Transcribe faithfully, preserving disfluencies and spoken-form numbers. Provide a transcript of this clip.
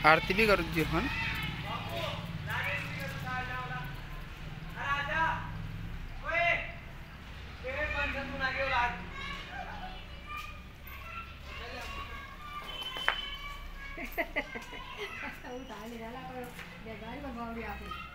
आरती भी कर दी हन उठा ले डाला पर ये गाड़ी में भाग गया फिर